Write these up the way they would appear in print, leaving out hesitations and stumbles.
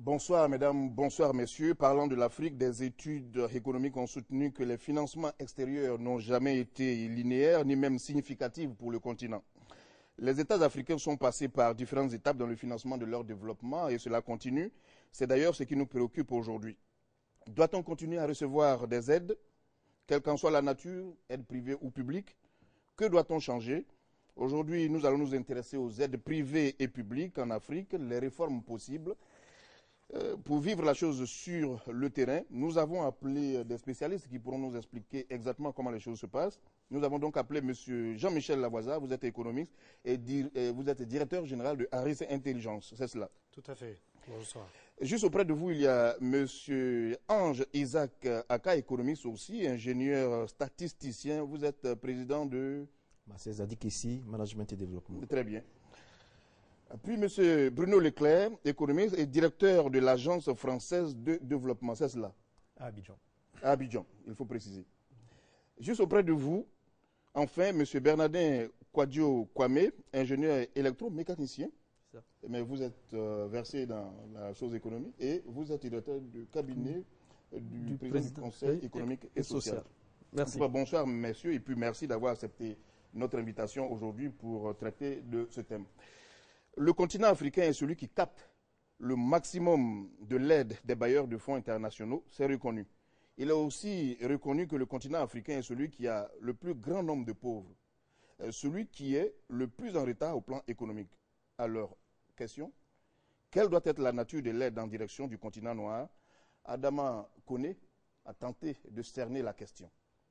Bonsoir mesdames, bonsoir messieurs. Parlant de l'Afrique, des études économiques ont soutenu que les financements extérieurs n'ont jamais été linéaires ni même significatifs pour le continent. Les États africains sont passés par différentes étapes dans le financement de leur développement et cela continue. C'est d'ailleurs ce qui nous préoccupe aujourd'hui. Doit-on continuer à recevoir des aides, quelle qu'en soit la nature, aides privées ou publiques? Que doit-on changer? Aujourd'hui, nous allons nous intéresser aux aides privées et publiques en Afrique, les réformes possibles. Pour vivre la chose sur le terrain, nous avons appelé des spécialistes qui pourront nous expliquer exactement comment les choses se passent. Nous avons donc appelé M. Jean-Michel Lavoisa, vous êtes économiste et vous êtes directeur général de Harris Intelligence, c'est cela? Tout à fait. Bonsoir. Juste auprès de vous, il y a M. Ange Isaac Aka, économiste aussi, ingénieur statisticien. Vous êtes président de... C'est Zadik ici, management et développement. Très bien. Puis M. Bruno Leclerc, économiste et directeur de l'Agence française de développement, c'est cela? À Abidjan. À Abidjan, il faut préciser. Juste auprès de vous, enfin, M. Bernardin Kwadjo Kwame, ingénieur électromécanicien. Mais vous êtes versé dans la chose économique et vous êtes directeur du cabinet du président du Conseil économique et social. Merci. Bonsoir messieurs et puis merci d'avoir accepté notre invitation aujourd'hui pour traiter de ce thème. Le continent africain est celui qui capte le maximum de l'aide des bailleurs de fonds internationaux, c'est reconnu. Il est aussi reconnu que le continent africain est celui qui a le plus grand nombre de pauvres, celui qui est le plus en retard au plan économique. Alors, question, quelle doit être la nature de l'aide en direction du continent noir? Adama Koné a tenté de cerner la question.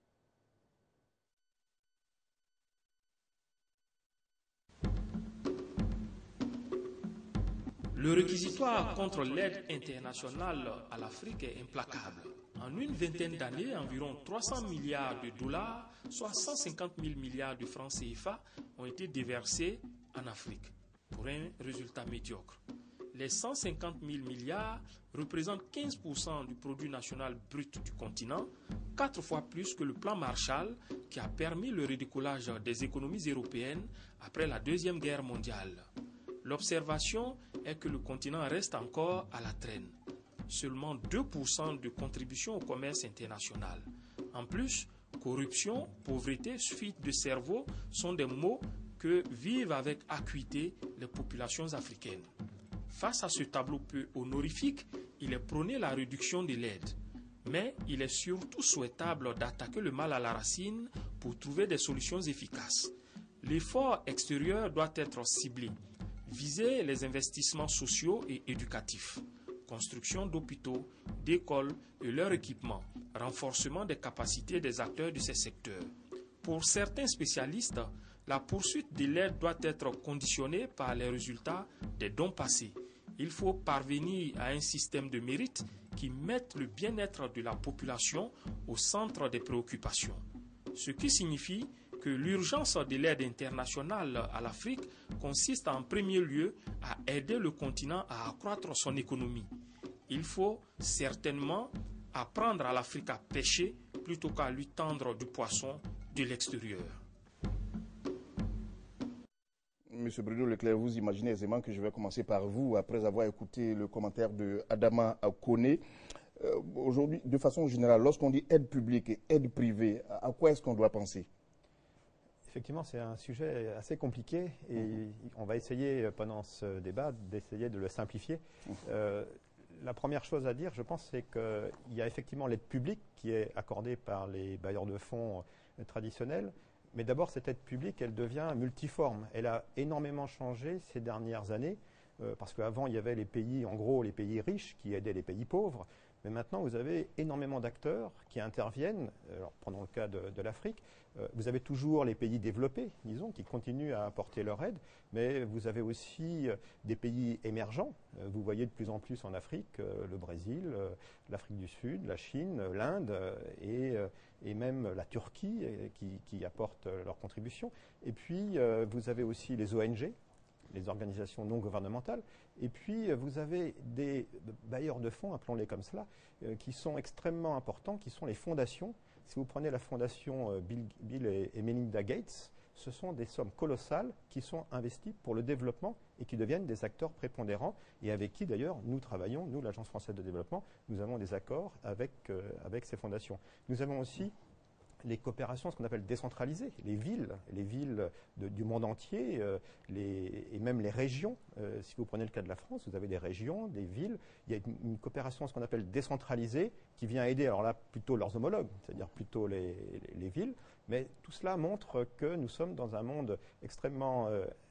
Le réquisitoire contre l'aide internationale à l'Afrique est implacable. En une vingtaine d'années, environ 300 milliards de dollars, soit 150 000 milliards de francs CFA, ont été déversés en Afrique, pour un résultat médiocre. Les 150 000 milliards représentent 15% du produit national brut du continent, 4 fois plus que le plan Marshall qui a permis le redécollage des économies européennes après la Deuxième Guerre mondiale. L'observation est que le continent reste encore à la traîne. Seulement 2% de contribution au commerce international. En plus, corruption, pauvreté, fuite de cerveau sont des mots que vivent avec acuité les populations africaines. Face à ce tableau peu honorifique, il est prôné la réduction de l'aide. Mais il est surtout souhaitable d'attaquer le mal à la racine pour trouver des solutions efficaces. L'effort extérieur doit être ciblé. Viser les investissements sociaux et éducatifs, construction d'hôpitaux, d'écoles et leur équipement, renforcement des capacités des acteurs de ces secteurs. Pour certains spécialistes, la poursuite de l'aide doit être conditionnée par les résultats des dons passés. Il faut parvenir à un système de mérite qui mette le bien-être de la population au centre des préoccupations. Ce qui signifie que l'urgence de l'aide internationale à l'Afrique consiste en premier lieu à aider le continent à accroître son économie. Il faut certainement apprendre à l'Afrique à pêcher plutôt qu'à lui tendre du poisson de l'extérieur. Monsieur Bruno Leclerc, vous imaginez aisément que je vais commencer par vous après avoir écouté le commentaire de Adama Koné. Aujourd'hui, de façon générale, lorsqu'on dit aide publique et aide privée, à quoi est-ce qu'on doit penser? Effectivement, c'est un sujet assez compliqué et on va essayer pendant ce débat d'essayer de le simplifier. La première chose à dire, je pense, c'est qu'il y a effectivement l'aide publique qui est accordée par les bailleurs de fonds traditionnels. Mais d'abord, cette aide publique, elle devient multiforme. Elle a énormément changé ces dernières années parce qu'avant, il y avait les pays, en gros, les pays riches qui aidaient les pays pauvres. Mais maintenant, vous avez énormément d'acteurs qui interviennent. Alors, prenons le cas de l'Afrique. Vous avez toujours les pays développés, disons, qui continuent à apporter leur aide. Mais vous avez aussi des pays émergents. Vous voyez de plus en plus en Afrique le Brésil, l'Afrique du Sud, la Chine, l'Inde et même la Turquie qui apportent leur contribution. Et puis, vous avez aussi les ONG, les organisations non gouvernementales. Et puis, vous avez des bailleurs de fonds, appelons-les comme cela, qui sont extrêmement importants, qui sont les fondations. Si vous prenez la fondation Bill et Melinda Gates, ce sont des sommes colossales qui sont investies pour le développement et qui deviennent des acteurs prépondérants et avec qui d'ailleurs nous travaillons, nous l'Agence française de développement, nous avons des accords avec ces fondations. Nous avons aussi les coopérations, ce qu'on appelle décentralisées, les villes du monde entier, et même les régions. Si vous prenez le cas de la France, vous avez des régions, des villes. Il y a une coopération, ce qu'on appelle décentralisée, qui vient aider, alors là, plutôt leurs homologues, c'est-à-dire plutôt les villes. Mais tout cela montre que nous sommes dans un monde extrêmement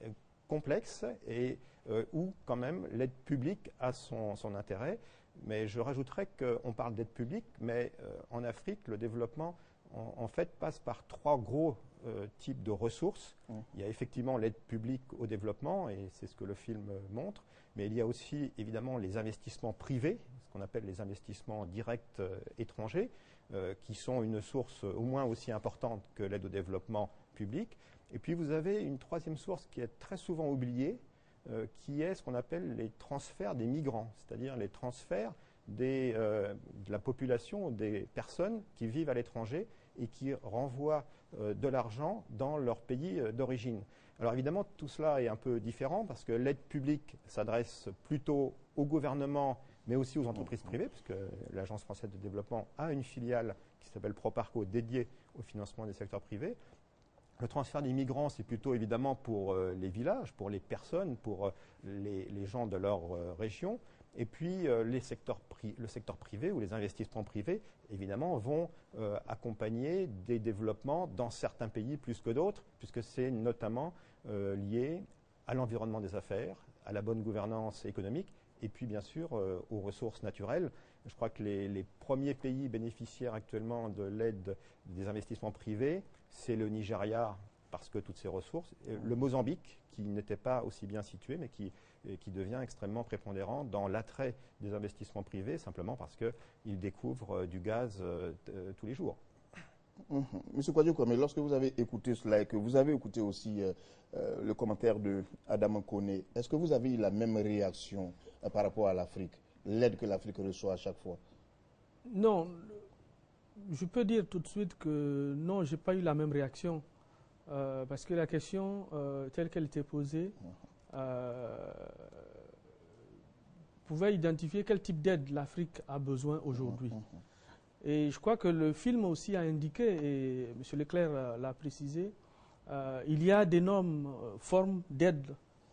complexe et où, quand même, l'aide publique a son intérêt. Mais je rajouterais qu'on parle d'aide publique, mais en Afrique, le développement en fait, passe par trois gros types de ressources. Il y a effectivement l'aide publique au développement, et c'est ce que le film montre, mais il y a aussi évidemment les investissements privés, ce qu'on appelle les investissements directs étrangers, qui sont une source au moins aussi importante que l'aide au développement public. Et puis vous avez une troisième source qui est très souvent oubliée, qui est ce qu'on appelle les transferts des migrants, c'est-à-dire les transferts de la population, des personnes qui vivent à l'étranger et qui renvoient de l'argent dans leur pays d'origine. Alors évidemment, tout cela est un peu différent parce que l'aide publique s'adresse plutôt au gouvernement, mais aussi aux entreprises privées, puisque l'Agence française de développement a une filiale qui s'appelle Proparco dédiée au financement des secteurs privés. Le transfert des migrants, c'est plutôt évidemment pour les villages, pour les personnes, pour les gens de leur région. Et puis, le secteur privé ou les investissements privés, évidemment, vont accompagner des développements dans certains pays plus que d'autres, puisque c'est notamment lié à l'environnement des affaires, à la bonne gouvernance économique, et puis, bien sûr, aux ressources naturelles. Je crois que les premiers pays bénéficiaires actuellement de l'aide des investissements privés, c'est le Nigeria, parce que toutes ces ressources, le Mozambique, qui n'était pas aussi bien situé, mais qui devient extrêmement prépondérant dans l'attrait des investissements privés, simplement parce qu'ils découvrent du gaz tous les jours. Monsieur Kwadjo, mais lorsque vous avez écouté cela et que vous avez écouté aussi le commentaire de Adama Koné, est-ce que vous avez eu la même réaction par rapport à l'Afrique, l'aide que l'Afrique reçoit à chaque fois? Non, je peux dire tout de suite que non, je n'ai pas eu la même réaction. Parce que la question telle qu'elle était posée pouvait identifier quel type d'aide l'Afrique a besoin aujourd'hui. Et je crois que le film aussi a indiqué, et M. Leclerc l'a précisé, il y a d'énormes formes d'aide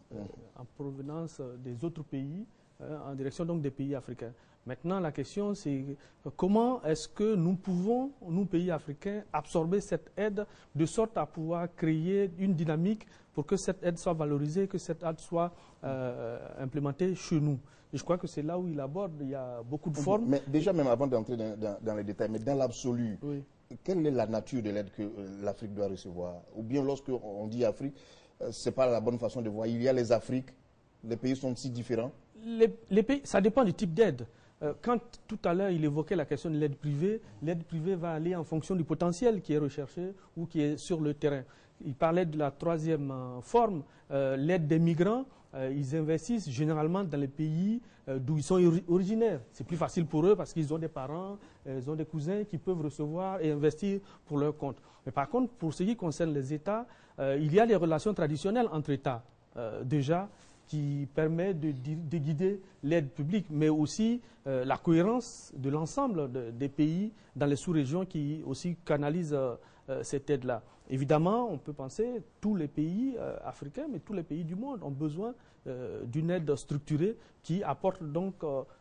en provenance des autres pays, en direction donc des pays africains. Maintenant, la question, c'est comment est-ce que nous pouvons, nous, pays africains, absorber cette aide de sorte à pouvoir créer une dynamique pour que cette aide soit valorisée, que cette aide soit implémentée chez nous. Et je crois que c'est là où il aborde, il y a beaucoup de formes. Mais déjà, même avant d'entrer dans les détails, mais dans l'absolu, oui. Quelle est la nature de l'aide que l'Afrique doit recevoir? Ou bien lorsqu'on dit Afrique, ce n'est pas la bonne façon de voir. Il y a les Afriques, les pays sont si différents. Les pays, ça dépend du type d'aide. Quand tout à l'heure il évoquait la question de l'aide privée va aller en fonction du potentiel qui est recherché ou qui est sur le terrain. Il parlait de la troisième forme, l'aide des migrants. Ils investissent généralement dans les pays d'où ils sont originaires. C'est plus facile pour eux parce qu'ils ont des parents, ils ont des cousins qui peuvent recevoir et investir pour leur compte. Mais par contre, pour ce qui concerne les États, il y a des relations traditionnelles entre États déjà, qui permet de guider l'aide publique, mais aussi la cohérence de l'ensemble des pays dans les sous-régions qui aussi canalisent cette aide-là. Évidemment, on peut penser tous les pays africains, mais tous les pays du monde ont besoin d'une aide structurée qui apporte donc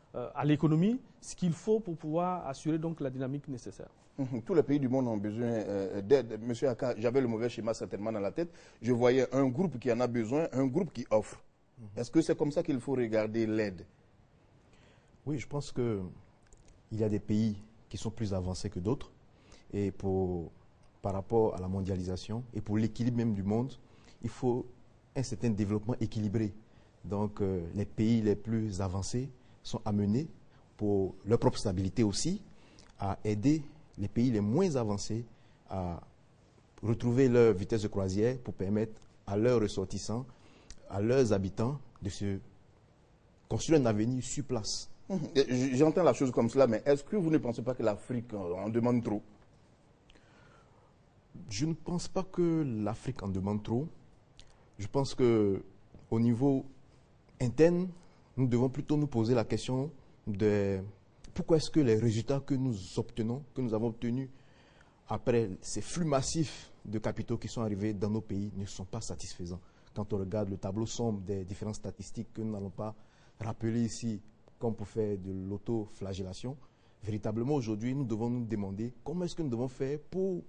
à l'économie ce qu'il faut pour pouvoir assurer donc la dynamique nécessaire. Tous les pays du monde ont besoin d'aide. Monsieur Aka, j'avais le mauvais schéma certainement dans la tête. Je voyais un groupe qui en a besoin, un groupe qui offre. Est-ce que c'est comme ça qu'il faut regarder l'aide? Oui, je pense qu'il y a des pays qui sont plus avancés que d'autres. Et par rapport à la mondialisation et pour l'équilibre même du monde, il faut un certain développement équilibré. Donc, les pays les plus avancés sont amenés, pour leur propre stabilité aussi, à aider les pays les moins avancés à retrouver leur vitesse de croisière pour permettre à leurs ressortissants, à leurs habitants de se construire un avenir sur place. J'entends la chose comme cela, mais est-ce que vous ne pensez pas que l'Afrique en demande trop? Je ne pense pas que l'Afrique en demande trop. Je pense qu'au niveau interne, nous devons plutôt nous poser la question de pourquoi est-ce que les résultats que nous obtenons, que nous avons obtenus après ces flux massifs de capitaux qui sont arrivés dans nos pays ne sont pas satisfaisants. Quand on regarde le tableau sombre des différentes statistiques que nous n'allons pas rappeler ici, comme pour faire de l'autoflagellation, véritablement aujourd'hui, nous devons nous demander comment est-ce que nous devons faire pour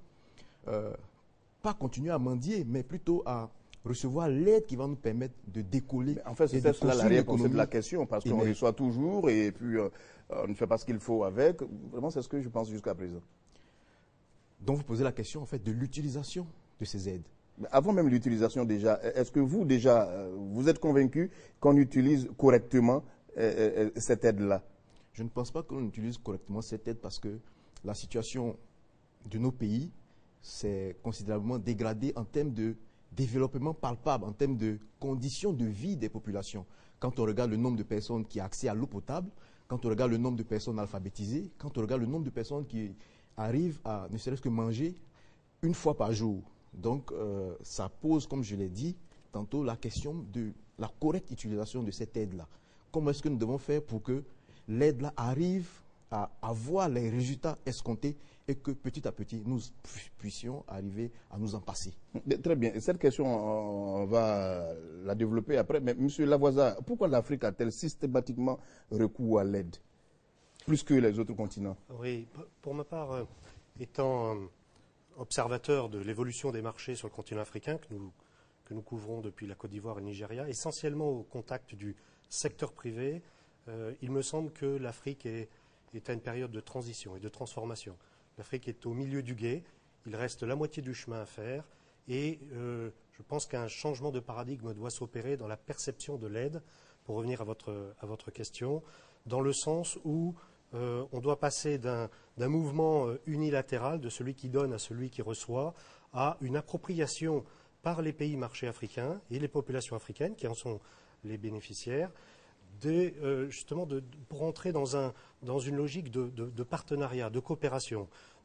pas continuer à mendier, mais plutôt à recevoir l'aide qui va nous permettre de décoller. Mais en fait, c'est cela la réponse de la question, parce qu'on reçoit toujours et puis on ne fait pas ce qu'il faut avec. Vraiment, c'est ce que je pense jusqu'à présent. Donc vous posez la question en fait de l'utilisation de ces aides. Mais avant même l'utilisation déjà, est-ce que vous déjà, vous êtes convaincu qu'on utilise correctement cette aide-là? Je ne pense pas qu'on utilise correctement cette aide parce que la situation de nos pays s'est considérablement dégradée en termes de développement palpable, en termes de conditions de vie des populations. Quand on regarde le nombre de personnes qui ont accès à l'eau potable, quand on regarde le nombre de personnes alphabétisées, quand on regarde le nombre de personnes qui arrivent à ne serait-ce que manger une fois par jour. Donc ça pose, comme je l'ai dit tantôt, la question de la correcte utilisation de cette aide-là. Comment est-ce que nous devons faire pour que l'aide-là arrive à avoir les résultats escomptés et que petit à petit, nous puissions arriver à nous en passer. Très bien. Cette question, on va la développer après. Mais M. Lavoisa, pourquoi l'Afrique a-t-elle systématiquement recours à l'aide, plus que les autres continents? Oui, pour ma part, étant observateur de l'évolution des marchés sur le continent africain, que nous couvrons depuis la Côte d'Ivoire et le Nigeria, essentiellement au contact du secteur privé, il me semble que l'Afrique est à une période de transition et de transformation. L'Afrique est au milieu du gué, il reste la moitié du chemin à faire et je pense qu'un changement de paradigme doit s'opérer dans la perception de l'aide, pour revenir à votre question, dans le sens où on doit passer d'un mouvement unilatéral de celui qui donne à celui qui reçoit à une appropriation par les pays marchés africains et les populations africaines qui en sont les bénéficiaires, justement pour entrer dans une logique de partenariat, de coopération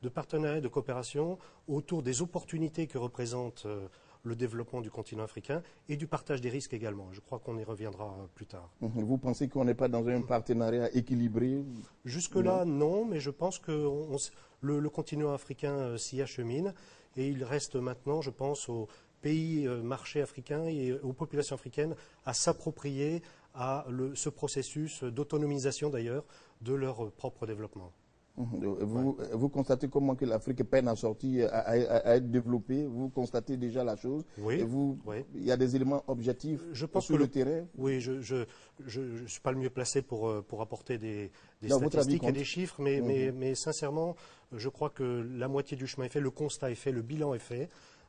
autour des opportunités que représente le développement du continent africain et du partage des risques également. Je crois qu'on y reviendra plus tard. Vous pensez qu'on n'est pas dans un partenariat équilibré? Jusque-là, non, mais je pense que le continent africain s'y achemine et il reste maintenant, je pense, aux pays marchés africains et aux populations africaines à s'approprier ce processus d'autonomisation d'ailleurs de leur propre développement. Vous constatez comment que l'Afrique peine à sortir, à être développée? Vous constatez déjà la chose? Oui. Il y a des éléments objectifs sur le terrain? Oui, je ne suis pas le mieux placé pour apporter des statistiques et des chiffres, mais sincèrement, je crois que la moitié du chemin est fait, le constat est fait, le bilan est fait.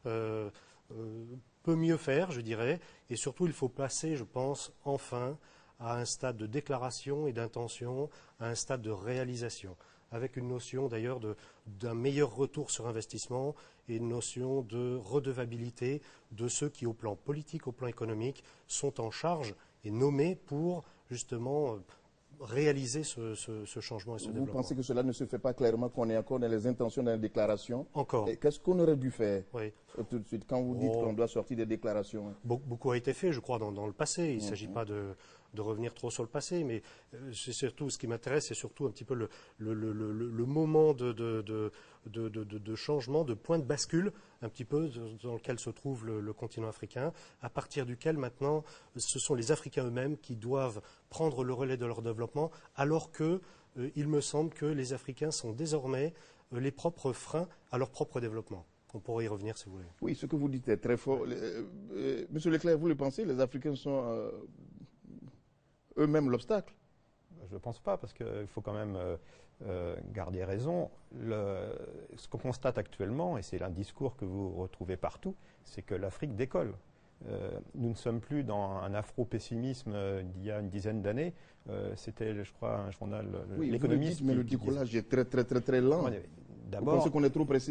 Peut mieux faire, je dirais, et surtout il faut passer, je pense, enfin à un stade de déclaration et d'intention, à un stade de réalisation, avec une notion d'ailleurs d'un meilleur retour sur investissement et une notion de redevabilité de ceux qui, au plan politique, au plan économique, sont en charge et nommés pour justement réaliser ce changement et ce développement. Vous pensez que cela ne se fait pas clairement, qu'on est encore dans les intentions dans les déclarations? Encore. Qu'est-ce qu'on aurait dû faire tout de suite quand vous dites qu'on doit sortir des déclarations? Beaucoup a été fait, je crois, dans le passé. Il ne s'agit pas de revenir trop sur le passé, mais c'est surtout ce qui m'intéresse, c'est surtout un petit peu le moment de changement, de point de bascule, un petit peu dans lequel se trouve le continent africain, à partir duquel maintenant ce sont les Africains eux-mêmes qui doivent prendre le relais de leur développement, alors que il me semble que les Africains sont désormais les propres freins à leur propre développement. On pourrait y revenir si vous voulez. Oui, ce que vous dites est très fort. Monsieur Leclerc, vous le pensez, les Africains sont eux-mêmes l'obstacle? Je ne pense pas, parce qu'il faut quand même garder raison. Ce qu'on constate actuellement, et c'est un discours que vous retrouvez partout, c'est que l'Afrique décolle. Nous ne sommes plus dans un afro-pessimisme d'il y a une dizaine d'années. C'était, je crois, un journal, oui, l'économiste. Mais le décollage est très lent. Vous pensez qu'on est trop pressé?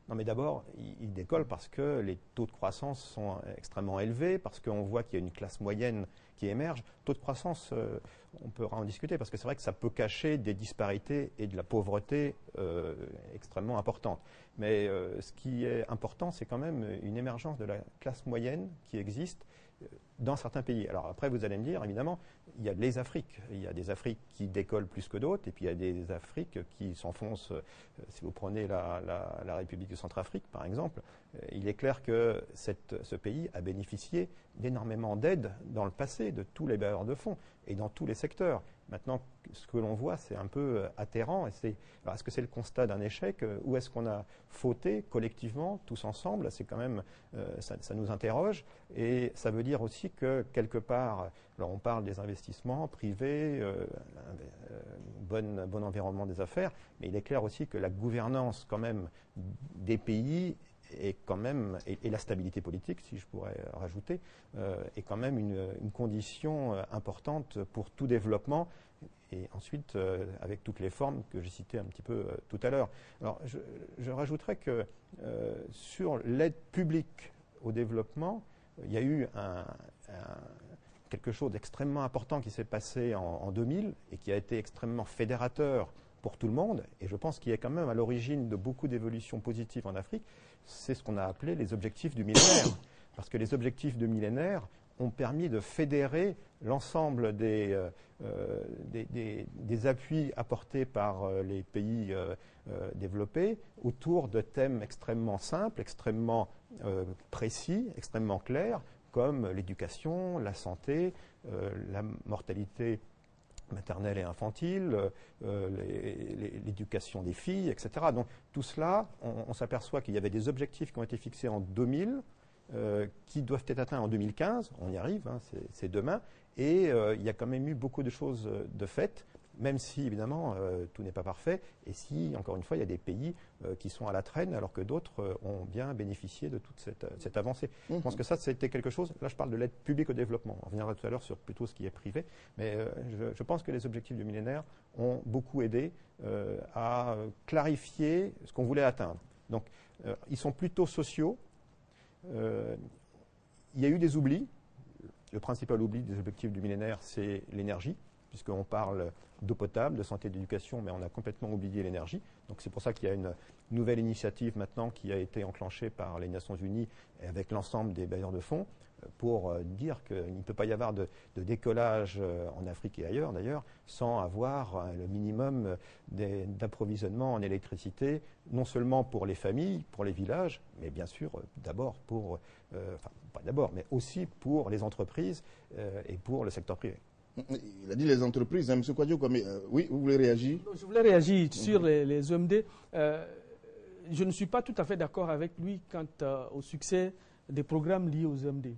Non, mais d'abord, il décolle parce que les taux de croissance sont extrêmement élevés, parce qu'on voit qu'il y a une classe moyenne qui émerge. Taux de croissance, on peut en discuter, parce que c'est vrai que ça peut cacher des disparités et de la pauvreté extrêmement importantes. Mais ce qui est important, c'est quand même une émergence de la classe moyenne qui existe dans certains pays. Alors après, vous allez me dire, évidemment, il y a les Afriques. Il y a des Afriques qui décollent plus que d'autres, et puis il y a des Afriques qui s'enfoncent. Si vous prenez la République de Centrafrique, par exemple, il est clair que ce pays a bénéficié d'énormément d'aides dans le passé, de tous les bailleurs de fonds, et dans tous les secteurs. Maintenant, ce que l'on voit, c'est un peu atterrant. Est-ce que c'est le constat d'un échec, ou est-ce qu'on a fauté collectivement, tous ensemble? C'est quand même, ça nous interroge, et ça veut dire aussi que quelque part, alors on parle des investissements privés, bon environnement des affaires, mais il est clair aussi que la gouvernance quand même des pays est quand même, et la stabilité politique, si je pourrais rajouter, est quand même une condition importante pour tout développement, et ensuite avec toutes les formes que j'ai citées un petit peu tout à l'heure. Alors je rajouterais que sur l'aide publique au développement, il y a eu quelque chose d'extrêmement important qui s'est passé en 2000 et qui a été extrêmement fédérateur pour tout le monde, et je pense qu'il est quand même à l'origine de beaucoup d'évolutions positives en Afrique. C'est ce qu'on a appelé les objectifs du millénaire. Parce que les objectifs du millénaire ont permis de fédérer l'ensemble des appuis apportés par les pays développés autour de thèmes extrêmement simples, extrêmement précis, extrêmement clairs, comme l'éducation, la santé, la mortalité maternelle et infantile, l'éducation des filles, etc. Donc tout cela, on s'aperçoit qu'il y avait des objectifs qui ont été fixés en 2000, qui doivent être atteints en 2015, on y arrive, hein, c'est demain, et il y a quand même eu beaucoup de choses de faites, même si évidemment tout n'est pas parfait, et si, encore une fois, il y a des pays qui sont à la traîne, alors que d'autres ont bien bénéficié de toute cette avancée. Je pense que ça, c'était quelque chose, là je parle de l'aide publique au développement, on reviendra tout à l'heure sur plutôt ce qui est privé, mais je pense que les objectifs du millénaire ont beaucoup aidé à clarifier ce qu'on voulait atteindre. Donc, ils sont plutôt sociaux. Il y a eu des oublis. Le principal oubli des objectifs du millénaire, c'est l'énergie, puisqu'on parle d'eau potable, de santé, d'éducation, mais on a complètement oublié l'énergie. Donc c'est pour ça qu'il y a une nouvelle initiative maintenant qui a été enclenchée par les Nations Unies et avec l'ensemble des bailleurs de fonds pour dire qu'il ne peut pas y avoir de décollage en Afrique et ailleurs d'ailleurs sans avoir le minimum d'approvisionnement en électricité, non seulement pour les familles, pour les villages, mais bien sûr d'abord pour, enfin pas d'abord, mais aussi pour les entreprises et pour le secteur privé. Il a dit les entreprises, hein, M. Kwadjo, oui, vous voulez réagir? Je voulais réagir sur les OMD. Je ne suis pas tout à fait d'accord avec lui quant au succès des programmes liés aux OMD.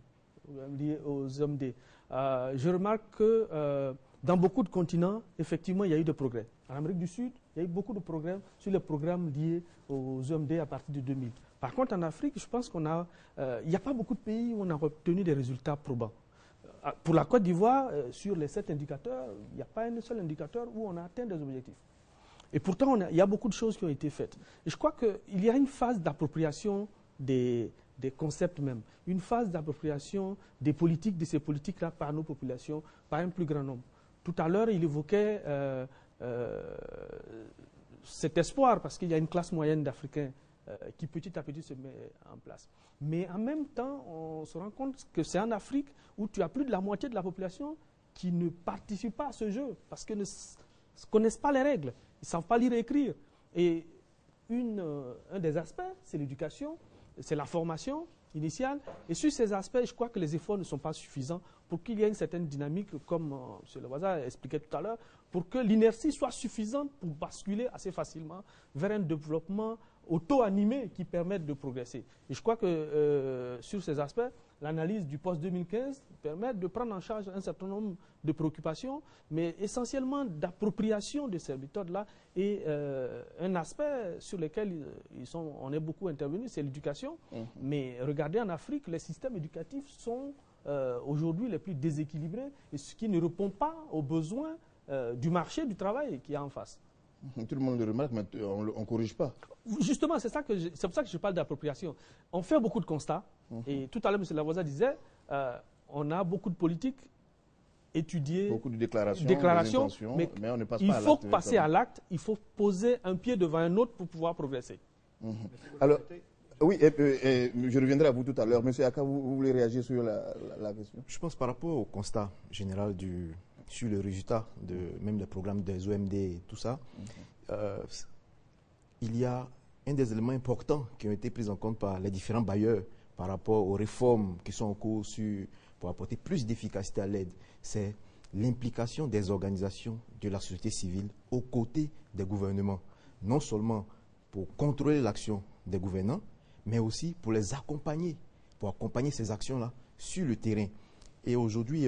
Je remarque que dans beaucoup de continents, effectivement, il y a eu des progrès. En Amérique du Sud, il y a eu beaucoup de progrès sur les programmes liés aux OMD à partir de 2000. Par contre, en Afrique, je pense qu'il n'y a pas beaucoup de pays où on a obtenu des résultats probants. Pour la Côte d'Ivoire, sur les 7 indicateurs, il n'y a pas un seul indicateur où on a atteint des objectifs. Et pourtant, il y a beaucoup de choses qui ont été faites. Et je crois qu'il y a une phase d'appropriation des concepts même, une phase d'appropriation des politiques, de ces politiques-là par nos populations, par un plus grand nombre. Tout à l'heure, il évoquait cet espoir, parce qu'il y a une classe moyenne d'Africains qui petit à petit se met en place. Mais en même temps, on se rend compte que c'est en Afrique où tu as plus de la moitié de la population qui ne participe pas à ce jeu, parce qu'ils ne connaissent pas les règles, ils ne savent pas lire et écrire. Et un des aspects, c'est l'éducation, c'est la formation initiale. Et sur ces aspects, je crois que les efforts ne sont pas suffisants pour qu'il y ait une certaine dynamique, comme M. Levoisa expliquait tout à l'heure, pour que l'inertie soit suffisante pour basculer assez facilement vers un développement auto-animé qui permette de progresser. Et je crois que sur ces aspects, l'analyse du post-2015 permet de prendre en charge un certain nombre de préoccupations, mais essentiellement d'appropriation de ces méthodes-là. Et un aspect sur lequel on est beaucoup intervenu, c'est l'éducation. Mais regardez en Afrique, les systèmes éducatifs sont aujourd'hui les plus déséquilibrés, et ce qui ne répond pas aux besoins du marché du travail qui est en face. Tout le monde le remarque, mais on ne corrige pas. Justement, c'est pour ça que je parle d'appropriation. On fait beaucoup de constats. Et tout à l'heure, M. Lavoisier disait, on a beaucoup de politiques étudiées, beaucoup de déclarations, mais on ne passe pas il à l'acte. faut passer à l'acte, il faut poser un pied devant un autre pour pouvoir progresser. Alors, oui, je reviendrai à vous tout à l'heure. Monsieur Aka, vous voulez réagir sur la question? Je pense par rapport au constat général sur le résultat de même des programmes des OMD et tout ça, il y a un des éléments importants qui ont été pris en compte par les différents bailleurs par rapport aux réformes qui sont en cours pour apporter plus d'efficacité à l'aide. C'est l'implication des organisations de la société civile aux côtés des gouvernements, non seulement pour contrôler l'action des gouvernants, mais aussi pour les accompagner, pour accompagner ces actions-là sur le terrain. Et aujourd'hui,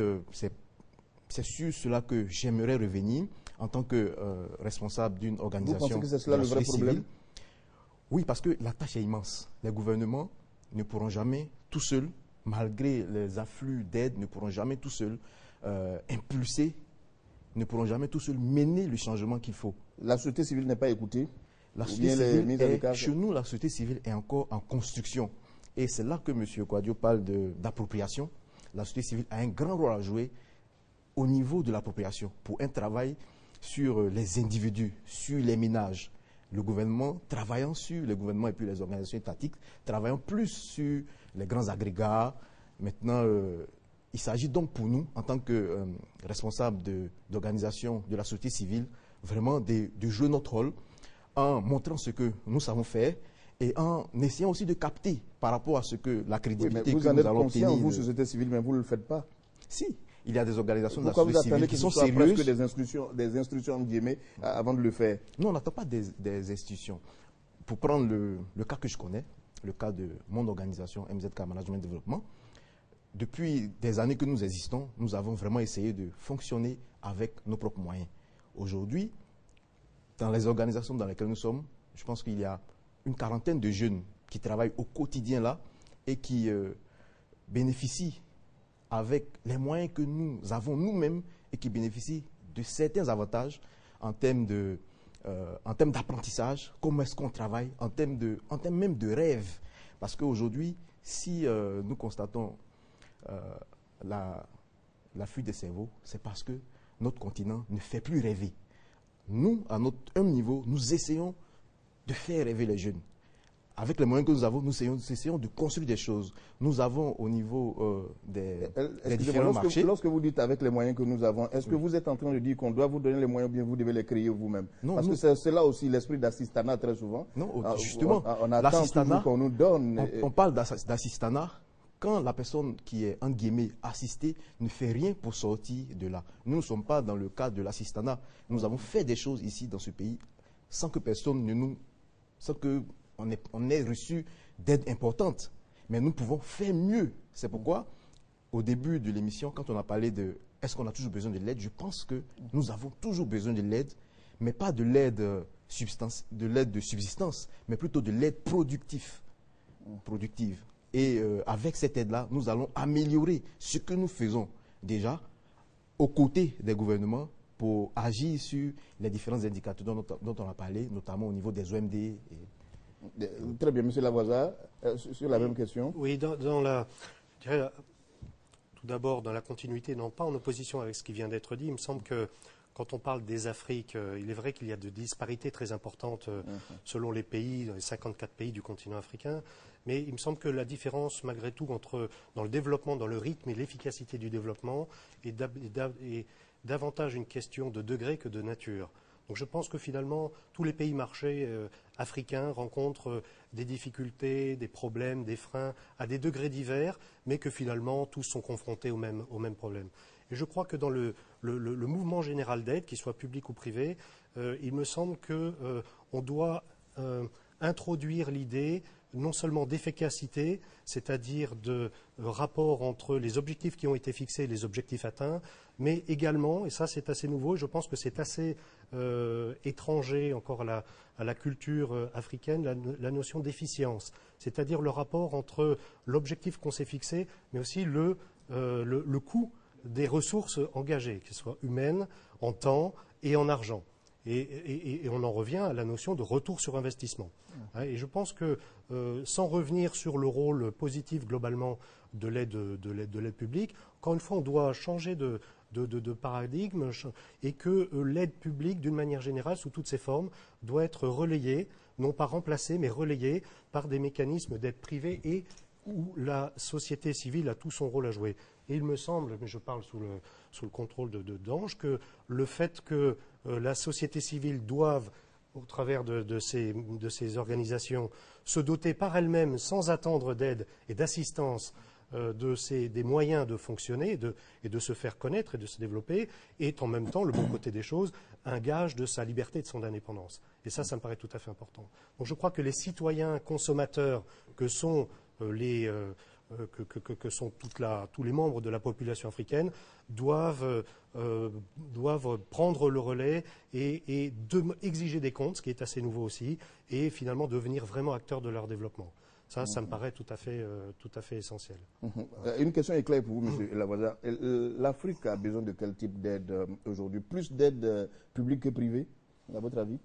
c'est sur cela que j'aimerais revenir en tant que responsable d'une organisation. Vous pensez que c'est cela le vrai problème? Oui, parce que la tâche est immense. Les gouvernements ne pourront jamais tout seuls, malgré les afflux d'aide, ne pourront jamais tout seuls impulser, ne pourront jamais tout seuls mener le changement qu'il faut. La société civile n'est pas écoutée? La société civile chez nous, la société civile est encore en construction. Et c'est là que M. Kouadio parle d'appropriation. La société civile a un grand rôle à jouer au niveau de l'appropriation pour un travail sur les individus, sur les ménages. Le gouvernement travaillant sur les gouvernements et puis les organisations étatiques, travaillant plus sur les grands agrégats. Maintenant, il s'agit donc pour nous, en tant que responsables d'organisations de la société civile, vraiment de jouer notre rôle en montrant ce que nous savons faire et en essayant aussi de capter par rapport à ce que la crédibilité que nous allons obtenir. Vous en êtes conscient, vous, société civile, mais vous ne le faites pas. Si, il y a des organisations de la société civile qui sont sérieuses. Pourquoi vous attendez que ce soit presque des instructions entre guillemets avant de le faire? Non, on n'attend pas des institutions. Pour prendre le cas que je connais, le cas de mon organisation MZK Management Développement, depuis des années que nous existons, nous avons vraiment essayé de fonctionner avec nos propres moyens. Aujourd'hui, dans les organisations dans lesquelles nous sommes, je pense qu'il y a une quarantaine de jeunes qui travaillent au quotidien là et qui bénéficient avec les moyens que nous avons nous-mêmes et qui bénéficient de certains avantages en termes d'apprentissage, comment est-ce qu'on travaille, en termes même de rêve. Parce qu'aujourd'hui, si nous constatons la fuite des cerveaux, c'est parce que notre continent ne fait plus rêver. Nous, à notre niveau, nous essayons de faire rêver les jeunes. Avec les moyens que nous avons, nous essayons de construire des choses. Nous avons au niveau des différents marchés... Lorsque vous dites avec les moyens que nous avons, est-ce que vous êtes en train de dire qu'on doit vous donner les moyens ou bien vous devez les créer vous-même? Parce que c'est là aussi l'esprit d'assistanat très souvent. Non, justement, on attend toujours qu'on nous donne... On parle d'assistanat quand la personne qui est, entre guillemets, assistée ne fait rien pour sortir de là. Nous ne sommes pas dans le cadre de l'assistanat. Nous avons fait des choses ici dans ce pays sans que personne ne nous... sans qu'on ait reçu d'aide importante. Mais nous pouvons faire mieux. C'est pourquoi, au début de l'émission, quand on a parlé de est-ce qu'on a toujours besoin de l'aide, je pense que nous avons toujours besoin de l'aide, mais pas de l'aide de subsistance, mais plutôt de l'aide productive. Et avec cette aide-là, nous allons améliorer ce que nous faisons déjà aux côtés des gouvernements pour agir sur les différents indicateurs dont on a parlé, notamment au niveau des OMD. Très bien, M. Lavoisier, sur la même question. Oui, je dirais, tout d'abord, dans la continuité, non pas en opposition avec ce qui vient d'être dit, il me semble que quand on parle des Afriques, il est vrai qu'il y a des disparités très importantes selon les pays, dans les 54 pays du continent africain, mais il me semble que la différence, malgré tout, dans le développement, dans le rythme et l'efficacité du développement est davantage une question de degré que de nature. Donc je pense que finalement, tous les pays marchés africains rencontrent des difficultés, des problèmes, des freins à des degrés divers, mais que finalement, tous sont confrontés au même problème. Et je crois que dans le mouvement général d'aide, qu'il soit public ou privé, il me semble qu'on doit introduire l'idée non seulement d'efficacité, c'est-à-dire de rapport entre les objectifs qui ont été fixés et les objectifs atteints, mais également, et ça c'est assez nouveau, je pense que c'est assez étranger encore à la culture africaine, la notion d'efficience, c'est-à-dire le rapport entre l'objectif qu'on s'est fixé, mais aussi le coût des ressources engagées, qu'elles soient humaines, en temps et en argent. Et on en revient à la notion de retour sur investissement. Et je pense que, sans revenir sur le rôle positif globalement de l'aide publique, encore une fois, on doit changer de paradigme et que l'aide publique, d'une manière générale, sous toutes ses formes, doit être relayée, non pas remplacée, mais relayée par des mécanismes d'aide privée et où la société civile a tout son rôle à jouer. Et il me semble, mais je parle sous le contrôle d'Ange, que le fait que la société civile doive, au travers de ces organisations, se doter par elle-même, sans attendre d'aide et d'assistance, des moyens de fonctionner et de se faire connaître et de se développer, est en même temps, le bon côté des choses, un gage de sa liberté et de son indépendance. Et ça me paraît tout à fait important. Donc je crois que les citoyens consommateurs que sont tous les membres de la population africaine doivent prendre le relais et exiger des comptes, ce qui est assez nouveau aussi, et finalement devenir vraiment acteurs de leur développement. Ça me paraît tout à fait essentiel. Une question est claire pour vous, M. Lavoisier. L'Afrique a besoin de quel type d'aide aujourd'hui? Plus d'aide publique que privée, à votre avis?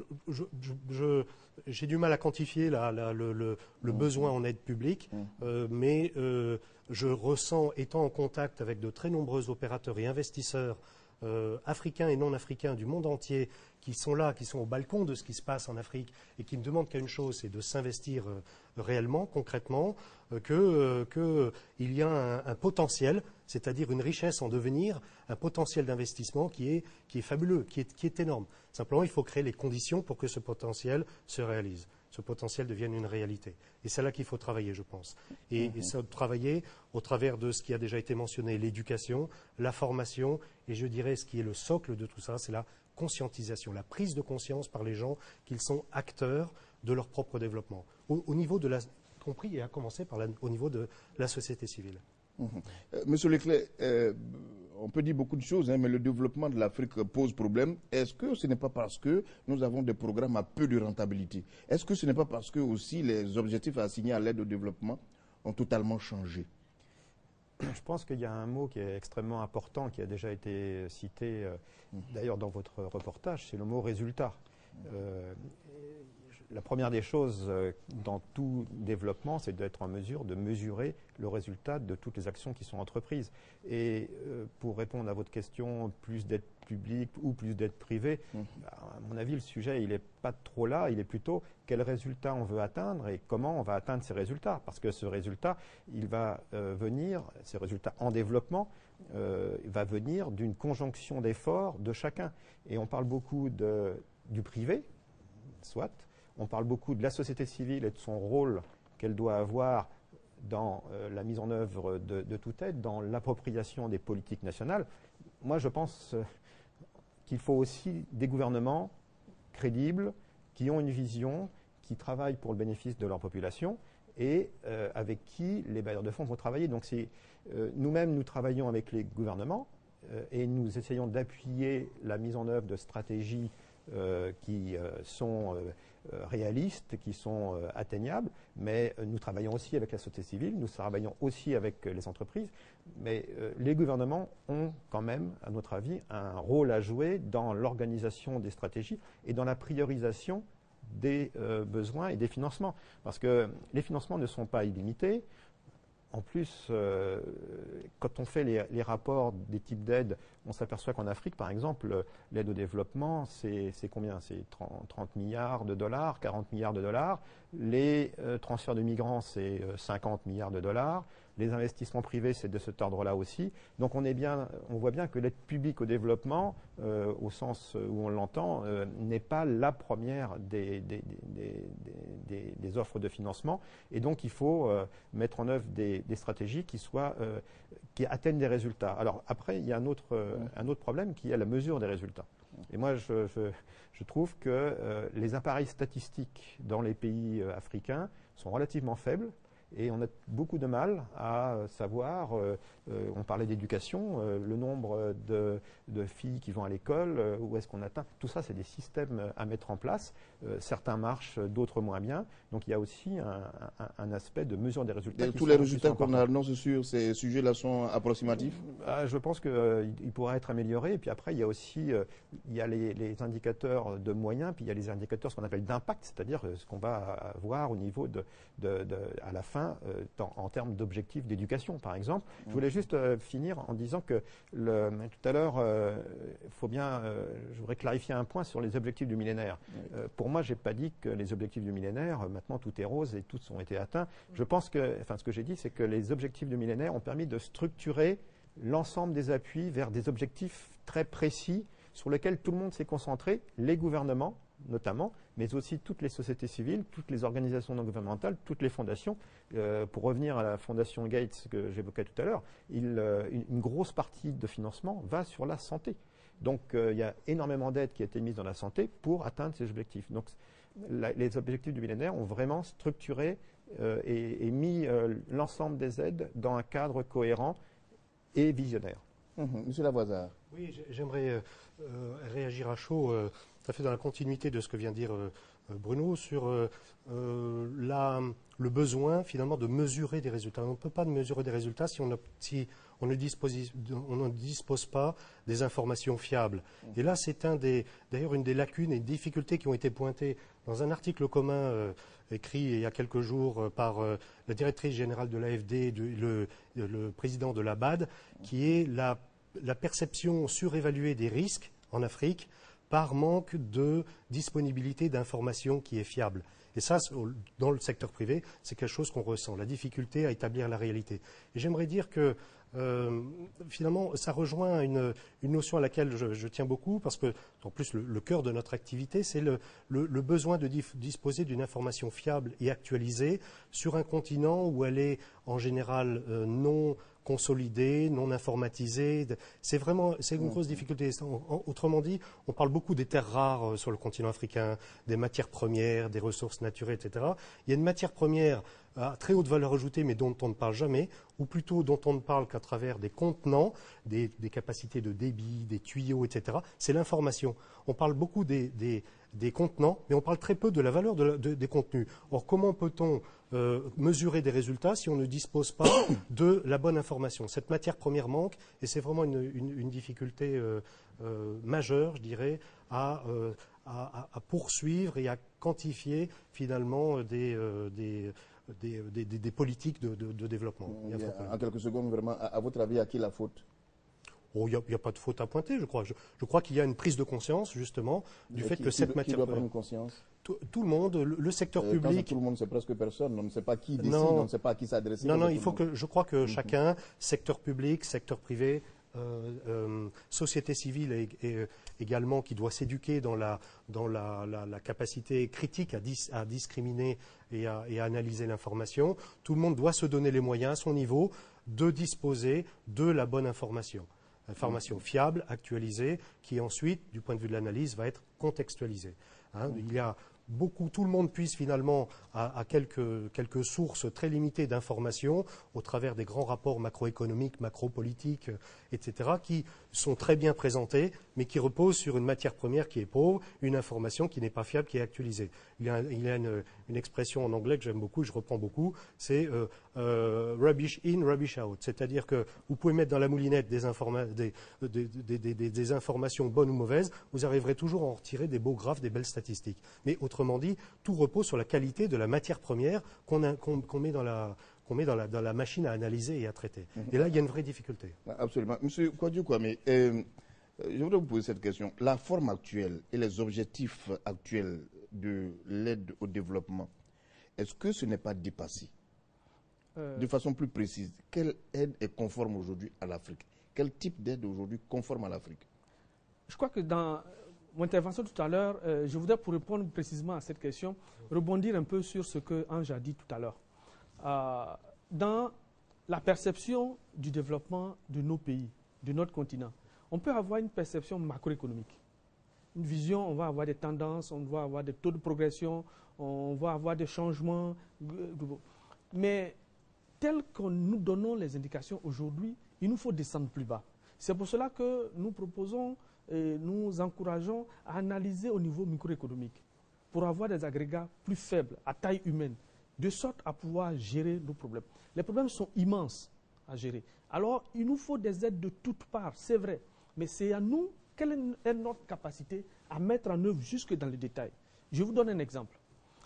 J'ai du mal à quantifier le besoin en aide publique, mais je ressens, étant en contact avec de très nombreux opérateurs et investisseurs africains et non africains du monde entier, qui sont là, qui sont au balcon de ce qui se passe en Afrique et qui ne demandent qu'à une chose, c'est de s'investir réellement, concrètement, qu'il y a un potentiel, c'est-à-dire une richesse en devenir, un potentiel d'investissement qui est fabuleux, qui est énorme. Simplement, il faut créer les conditions pour que ce potentiel se réalise, ce potentiel devienne une réalité. Et c'est là qu'il faut travailler, je pense. Et ça, travailler au travers de ce qui a déjà été mentionné, l'éducation, la formation, et je dirais ce qui est le socle de tout ça, c'est la conscientisation, la prise de conscience par les gens qu'ils sont acteurs de leur propre développement, au niveau de la, compris et à commencer au niveau de la société civile. Monsieur Leclerc, on peut dire beaucoup de choses, mais le développement de l'Afrique pose problème. Est-ce que ce n'est pas parce que nous avons des programmes à peu de rentabilité? Est-ce que ce n'est pas parce que aussi les objectifs assignés à l'aide au développement ont totalement changé? Je pense qu'il y a un mot qui est extrêmement important, qui a déjà été cité d'ailleurs dans votre reportage, c'est le mot résultat. La première des choses dans tout développement, c'est d'être en mesure de mesurer le résultat de toutes les actions qui sont entreprises. Et pour répondre à votre question, plus d'aide publique ou plus d'aide privée, à mon avis, le sujet, il n'est pas trop là, il est plutôt quel résultat on veut atteindre et comment on va atteindre ces résultats. Parce que ce résultat, il va venir, ces résultats en développement, va venir d'une conjonction d'efforts de chacun. Et on parle beaucoup du privé, soit. On parle beaucoup de la société civile et de son rôle qu'elle doit avoir dans la mise en œuvre de toute aide, dans l'appropriation des politiques nationales. Moi, je pense qu'il faut aussi des gouvernements crédibles, qui ont une vision, qui travaillent pour le bénéfice de leur population et avec qui les bailleurs de fonds vont travailler. Donc, nous-mêmes, nous travaillons avec les gouvernements et nous essayons d'appuyer la mise en œuvre de stratégies qui sont réalistes, qui sont atteignables, mais nous travaillons aussi avec la société civile, nous travaillons aussi avec les entreprises, mais les gouvernements ont quand même, à notre avis, un rôle à jouer dans l'organisation des stratégies et dans la priorisation des besoins et des financements, parce que les financements ne sont pas illimités. En plus, quand on fait les rapports des types d'aide, on s'aperçoit qu'en Afrique, par exemple, l'aide au développement, c'est combien? C'est 30 milliards de dollars, 40 milliards de dollars. Les transferts de migrants, c'est 50 milliards de dollars. Les investissements privés, c'est de cet ordre-là aussi. Donc on voit bien que l'aide publique au développement, au sens où on l'entend, n'est pas la première des offres de financement. Et donc il faut mettre en œuvre des stratégies qui atteignent des résultats. Alors après, il y a un autre problème qui est la mesure des résultats. Et moi, je trouve que les appareils statistiques dans les pays africains sont relativement faibles. Et on a beaucoup de mal à savoir, on parlait d'éducation, le nombre de filles qui vont à l'école, où est-ce qu'on atteint. Tout ça, c'est des systèmes à mettre en place. Certains marchent, d'autres moins bien. Donc il y a aussi un aspect de mesure des résultats. Et tous les résultats qu'on annonce sur ces sujets-là sont approximatifs? Je pense qu'il pourra être amélioré. Et puis après, il y a aussi les indicateurs de moyens, puis il y a les indicateurs, ce qu'on appelle d'impact, c'est-à-dire ce qu'on va avoir au niveau à la fin, en termes d'objectifs d'éducation, par exemple. Je voulais juste finir en disant que tout à l'heure, je voudrais clarifier un point sur les objectifs du millénaire. Pour moi, je n'ai pas dit que les objectifs du millénaire, maintenant tout est rose et tous ont été atteints. Je pense ce que j'ai dit, c'est que les objectifs du millénaire ont permis de structurer l'ensemble des appuis vers des objectifs très précis sur lesquels tout le monde s'est concentré, les gouvernements notamment, mais aussi toutes les sociétés civiles, toutes les organisations non gouvernementales, toutes les fondations. Pour revenir à la fondation Gates que j'évoquais tout à l'heure, une grosse partie de financement va sur la santé. Donc il y a énormément d'aides qui a été mise dans la santé pour atteindre ces objectifs. Donc les objectifs du millénaire ont vraiment structuré et mis l'ensemble des aides dans un cadre cohérent et visionnaire. Monsieur Lavoisard. Oui, j'aimerais réagir à chaud, tout à fait dans la continuité de ce que vient de dire Bruno, sur le besoin finalement de mesurer des résultats. On ne peut pas mesurer des résultats si on ne dispose pas des informations fiables. Et là, c'est d'ailleurs une des lacunes et difficultés qui ont été pointées dans un article commun écrit il y a quelques jours par la directrice générale de l'AFD, le président de la BAD, qui est la perception surévaluée des risques en Afrique par manque de disponibilité d'informations qui est fiable. Et ça, dans le secteur privé, c'est quelque chose qu'on ressent, la difficulté à établir la réalité. Et j'aimerais dire que finalement, ça rejoint une notion à laquelle je tiens beaucoup, parce que, en plus, le cœur de notre activité, c'est le besoin de disposer d'une information fiable et actualisée sur un continent où elle est en général non consolidée, non informatisée. C'est une grosse difficulté. Autrement dit, on parle beaucoup des terres rares sur le continent africain, des matières premières, des ressources naturelles, etc. Il y a une matière première à très haute valeur ajoutée, mais dont on ne parle jamais, ou plutôt dont on ne parle qu'à travers des contenants, des capacités de débit, des tuyaux, etc. C'est l'information. On parle beaucoup des contenants, mais on parle très peu de la valeur des contenus. Or, comment peut-on mesurer des résultats si on ne dispose pas de la bonne information? Cette matière première manque, et c'est vraiment une difficulté majeure, je dirais, à poursuivre et à quantifier finalement des politiques de développement. En quelques secondes, vraiment, à votre avis, à qui la faute? Il n'y a pas de faute à pointer, je crois. Je crois qu'il y a une prise de conscience, justement, du fait que cette matière... Qui doit prendre conscience? Tout le monde, le secteur public... Tout le monde, c'est presque personne. On ne sait pas qui décide, on ne sait pas à qui s'adresser. Non, je crois que chacun, secteur public, secteur privé, société civile également, qui doit s'éduquer dans la capacité critique à discriminer et à analyser l'information. Tout le monde doit se donner les moyens à son niveau de disposer de la bonne information. Information fiable, actualisée, qui ensuite, du point de vue de l'analyse, va être contextualisée. Il y a tout le monde puisse finalement à quelques sources très limitées d'informations au travers des grands rapports macroéconomiques, macropolitiques, etc., qui sont très bien présentés, mais qui reposent sur une matière première qui est pauvre, une information qui n'est pas fiable, qui est actualisée. Il y a une expression en anglais que j'aime beaucoup, je reprends beaucoup, c'est rubbish in, rubbish out. C'est-à-dire que vous pouvez mettre dans la moulinette des informations bonnes ou mauvaises, vous arriverez toujours à en retirer des beaux graphes, des belles statistiques. Mais autrement dit, tout repose sur la qualité de la matière première qu'on met dans la machine à analyser et à traiter. Et là, il y a une vraie difficulté. Absolument. Monsieur Kwadjo Kwame, je voudrais vous poser cette question. La forme actuelle et les objectifs actuels de l'aide au développement, est-ce que ce n'est pas dépassé? De façon plus précise, quelle aide est conforme aujourd'hui à l'Afrique? Quel type d'aide aujourd'hui conforme à l'Afrique? Je crois que dans mon intervention tout à l'heure, je voudrais, pour répondre précisément à cette question, rebondir un peu sur ce que Ange a dit tout à l'heure. Dans la perception du développement de nos pays, de notre continent, on peut avoir une perception macroéconomique. Une vision, on va avoir des tendances, on va avoir des taux de progression, on va avoir des changements. Mais tel que nous donnons les indications aujourd'hui, il nous faut descendre plus bas. C'est pour cela que nous proposons et nous encourageons à analyser au niveau microéconomique pour avoir des agrégats plus faibles, à taille humaine, de sorte à pouvoir gérer nos problèmes. Les problèmes sont immenses à gérer. Alors, il nous faut des aides de toutes parts, c'est vrai. Mais c'est à nous, quelle est notre capacité à mettre en œuvre jusque dans les détails. Je vous donne un exemple.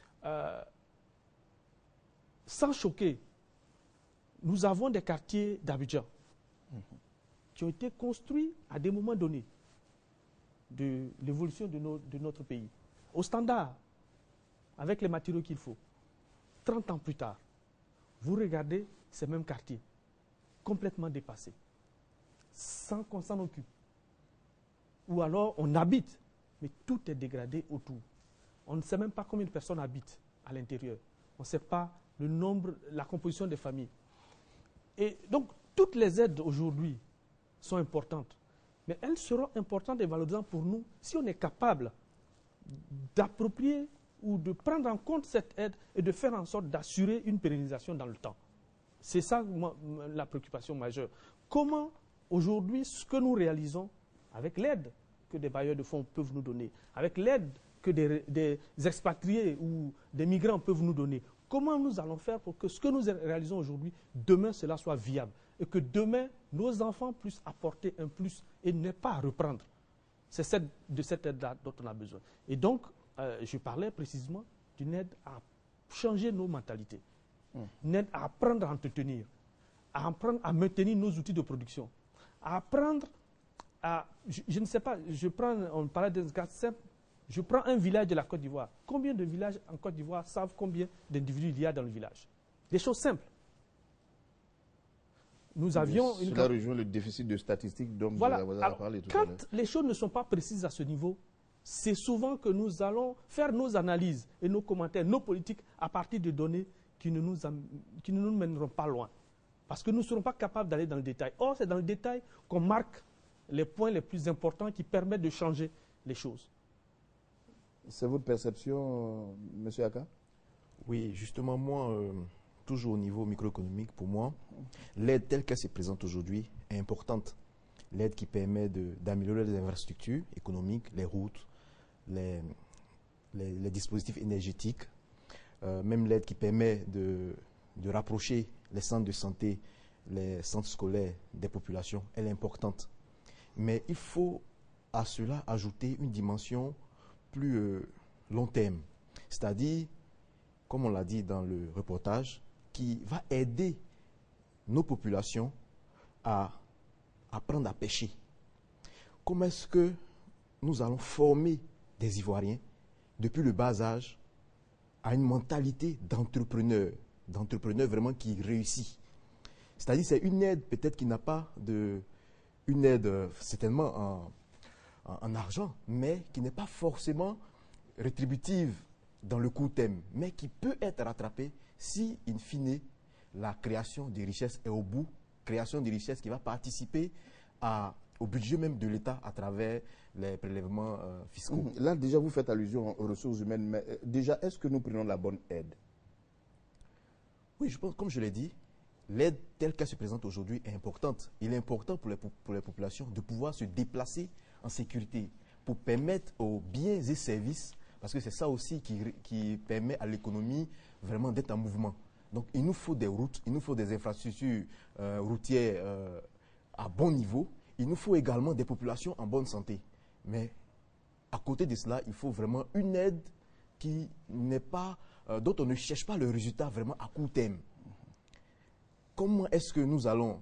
Sans choquer, nous avons des quartiers d'Abidjan qui ont été construits à des moments donnés de l'évolution de notre pays, au standard, avec les matériaux qu'il faut. 30 ans plus tard, vous regardez ces mêmes quartiers, complètement dépassés, sans qu'on s'en occupe. Ou alors on habite, mais tout est dégradé autour. On ne sait même pas combien de personnes habitent à l'intérieur. On ne sait pas le nombre, la composition des familles. Et donc, toutes les aides aujourd'hui sont importantes. Mais elles seront importantes et valorisantes pour nous si on est capable d'approprier ou de prendre en compte cette aide et de faire en sorte d'assurer une pérennisation dans le temps. C'est ça la préoccupation majeure. Comment aujourd'hui ce que nous réalisons avec l'aide que des bailleurs de fonds peuvent nous donner, avec l'aide que des expatriés ou des migrants peuvent nous donner, comment nous allons faire pour que ce que nous réalisons aujourd'hui, demain cela soit viable et que demain nos enfants puissent apporter un plus et ne pas reprendre. C'est de cette aide-là dont on a besoin. Et donc, je parlais précisément d'une aide à changer nos mentalités, une aide à apprendre à entretenir, à apprendre à maintenir nos outils de production, à apprendre à... Je ne sais pas, on parlait d'un cas simple, je prends un village de la Côte d'Ivoire. Combien de villages en Côte d'Ivoire savent combien d'individus il y a dans le village? Des choses simples. Nous avions Cela rejoint le déficit de statistiques dont vous avez parlé tout à l'heure. Quand les choses ne sont pas précises à ce niveau, c'est souvent que nous allons faire nos analyses et nos commentaires, nos politiques à partir de données qui ne nous mèneront pas loin. Parce que nous ne serons pas capables d'aller dans le détail. Or, c'est dans le détail qu'on marque les points les plus importants qui permettent de changer les choses. C'est votre perception, M. Aka? Oui, justement, moi, toujours au niveau microéconomique, pour moi, l'aide telle qu'elle se présente aujourd'hui est importante. L'aide qui permet d'améliorer les infrastructures économiques, les routes, les dispositifs énergétiques, même l'aide qui permet de rapprocher les centres de santé, les centres scolaires des populations, elle est importante. Mais il faut à cela ajouter une dimension plus long terme, c'est-à-dire, comme on l'a dit dans le reportage, qui va aider nos populations à apprendre à pêcher. Comment est-ce que nous allons former des Ivoiriens depuis le bas âge à une mentalité d'entrepreneur vraiment qui réussit? C'est-à-dire, c'est une aide peut-être qui n'a pas une aide certainement en argent, mais qui n'est pas forcément rétributive dans le court terme, mais qui peut être rattrapée si, in fine, la création des richesses est au bout, création des richesses qui va participer au budget même de l'État à travers les prélèvements fiscaux. Là, déjà, vous faites allusion aux ressources humaines, mais déjà, est-ce que nous prenons la bonne aide? Oui, je pense, comme je l'ai dit, l'aide telle qu'elle se présente aujourd'hui est importante. Il est important pour les populations de pouvoir se déplacer en sécurité pour permettre aux biens et services, parce que c'est ça aussi qui permet à l'économie vraiment d'être en mouvement. Donc il nous faut des routes, il nous faut des infrastructures routières à bon niveau, il nous faut également des populations en bonne santé. Mais à côté de cela, il faut vraiment une aide qui n'est pas, dont on ne cherche pas le résultat vraiment à court terme. Comment est-ce que nous allons...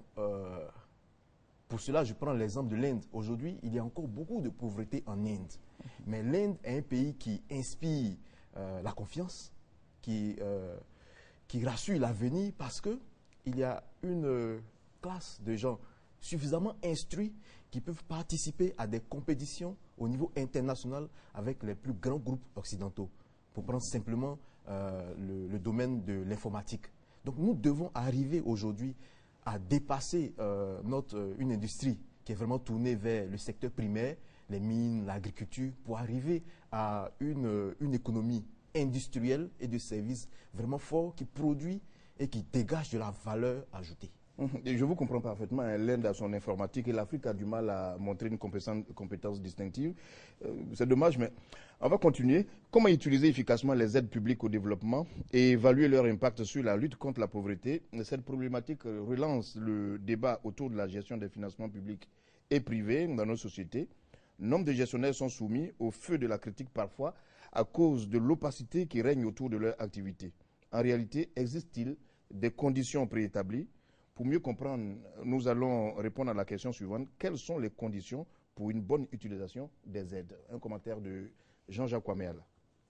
pour cela, je prends l'exemple de l'Inde. Aujourd'hui, il y a encore beaucoup de pauvreté en Inde. Mais l'Inde est un pays qui inspire la confiance, qui rassure l'avenir parce qu'il y a une classe de gens suffisamment instruits qui peuvent participer à des compétitions au niveau international avec les plus grands groupes occidentaux. Pour prendre simplement le domaine de l'informatique. Donc nous devons arriver aujourd'hui à dépasser une industrie qui est vraiment tournée vers le secteur primaire, les mines, l'agriculture, pour arriver à une économie industrielle et de services vraiment fort qui produit et qui dégagent de la valeur ajoutée. Et je vous comprends parfaitement. L'Inde a son informatique et l'Afrique a du mal à montrer une compétence distinctive. C'est dommage, mais on va continuer. Comment utiliser efficacement les aides publiques au développement et évaluer leur impact sur la lutte contre la pauvreté? Cette problématique relance le débat autour de la gestion des financements publics et privés dans nos sociétés. Nombre de gestionnaires sont soumis au feu de la critique parfois à cause de l'opacité qui règne autour de leur activité. En réalité, existe-t-il des conditions préétablies? Pour mieux comprendre, nous allons répondre à la question suivante. Quelles sont les conditions pour une bonne utilisation des aides? Un commentaire de Jean-Jacques Ouaméala.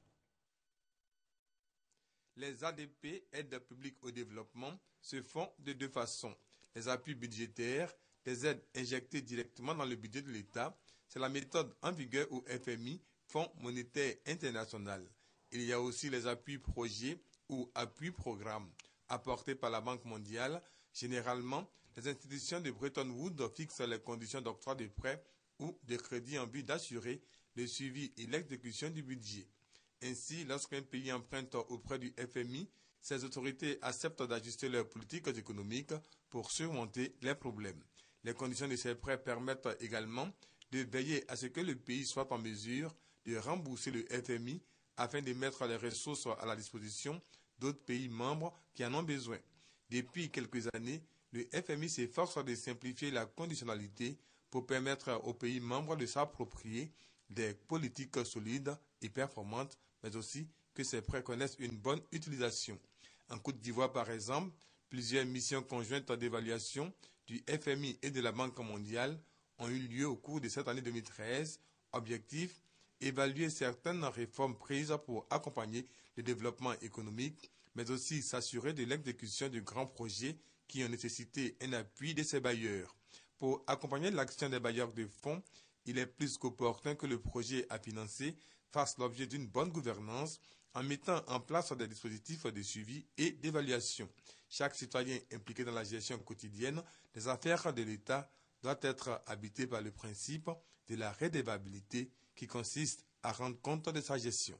Les ADP, aides publiques au développement, se font de deux façons. Les appuis budgétaires, les aides injectées directement dans le budget de l'État, c'est la méthode en vigueur au FMI, Fonds monétaire international. Il y a aussi les appuis projets ou appuis programmes, apportés par la Banque mondiale. Généralement, les institutions de Bretton Woods fixent les conditions d'octroi de prêts ou de crédits en vue d'assurer le suivi et l'exécution du budget. Ainsi, lorsqu'un pays emprunte auprès du FMI, ces autorités acceptent d'ajuster leurs politiques économiques pour surmonter les problèmes. Les conditions de ces prêts permettent également de veiller à ce que le pays soit en mesure de rembourser le FMI afin de mettre les ressources à la disposition d'autres pays membres qui en ont besoin. Depuis quelques années, le FMI s'efforce de simplifier la conditionnalité pour permettre aux pays membres de s'approprier des politiques solides et performantes, mais aussi que ces prêts connaissent une bonne utilisation. En Côte d'Ivoire, par exemple, plusieurs missions conjointes d'évaluation du FMI et de la Banque mondiale ont eu lieu au cours de cette année 2013. Objectif, évaluer certaines réformes prises pour accompagner le développement économique, mais aussi s'assurer de l'exécution de grands projets qui ont nécessité un appui de ces bailleurs. Pour accompagner l'action des bailleurs de fonds, il est plus qu'opportun que le projet à financer fasse l'objet d'une bonne gouvernance en mettant en place des dispositifs de suivi et d'évaluation. Chaque citoyen impliqué dans la gestion quotidienne des affaires de l'État doit être habité par le principe de la redevabilité qui consiste à rendre compte de sa gestion.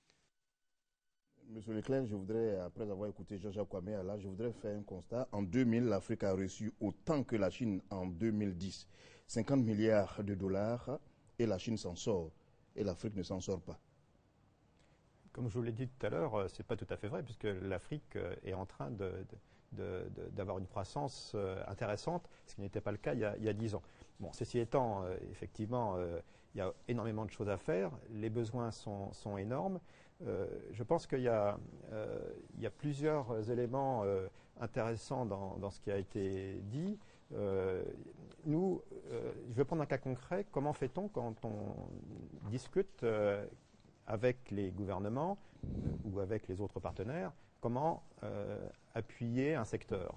Monsieur Leclerc, je voudrais, après avoir écouté Jean-Jacques Ouaméala, je voudrais faire un constat. En 2000, l'Afrique a reçu autant que la Chine en 2010. 50 milliards de dollars et la Chine s'en sort. Et l'Afrique ne s'en sort pas. Comme je vous l'ai dit tout à l'heure, ce n'est pas tout à fait vrai, puisque l'Afrique est en train d'avoir une croissance intéressante, ce qui n'était pas le cas il y a 10 ans. Bon, ceci étant, effectivement, il y a énormément de choses à faire, les besoins sont énormes. Je pense qu'il y a plusieurs éléments intéressants dans ce qui a été dit. Je vais prendre un cas concret. Comment fait-on quand on discute avec les gouvernements ou avec les autres partenaires, comment appuyer un secteur?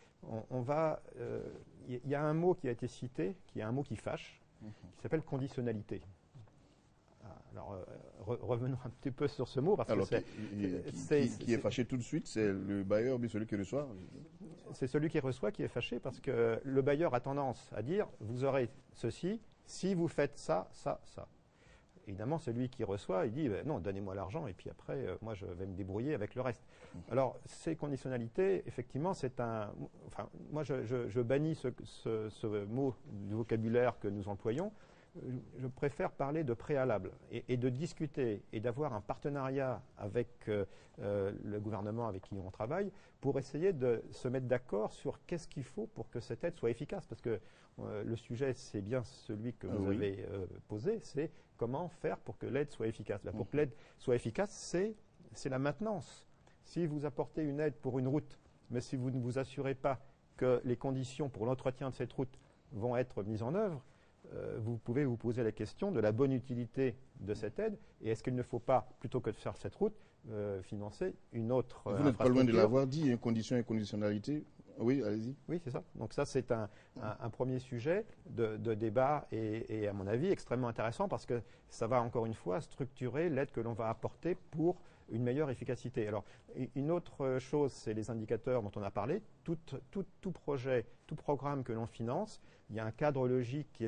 Il y a un mot qui a été cité, qui est un mot qui fâche, qui s'appelle conditionnalité. Alors, revenons un petit peu sur ce mot. Parce alors, que qui est fâché tout de suite, c'est le bailleur ou celui qui reçoit? C'est celui qui reçoit qui est fâché parce que le bailleur a tendance à dire « vous aurez ceci si vous faites ça, ça, ça ». Évidemment, celui qui reçoit, il dit non, donnez-moi l'argent et puis après, moi, je vais me débrouiller avec le reste. Alors, ces conditionnalités, effectivement, c'est un. Enfin, moi, je bannis ce mot du vocabulaire que nous employons. Je préfère parler de préalable et de discuter et d'avoir un partenariat avec le gouvernement avec qui on travaille pour essayer de se mettre d'accord sur qu'est-ce qu'il faut pour que cette aide soit efficace. Parce que le sujet, c'est bien celui que vous avez posé, c'est comment faire pour que l'aide soit efficace. Là, pour que l'aide soit efficace, c'est la maintenance. Si vous apportez une aide pour une route, mais si vous ne vous assurez pas que les conditions pour l'entretien de cette route vont être mises en œuvre, vous pouvez vous poser la question de la bonne utilité de cette aide et est-ce qu'il ne faut pas, plutôt que de faire cette route, financer une autre Vous n'êtes pas loin de l'avoir dit, conditions et conditionnalité. Oui, allez-y. Oui, c'est ça. Donc ça, c'est un premier sujet de débat et à mon avis extrêmement intéressant parce que ça va encore une fois structurer l'aide que l'on va apporter pour une meilleure efficacité. Alors, une autre chose, c'est les indicateurs dont on a parlé. Tout projet, tout programme que l'on finance, il y a un cadre logique qui est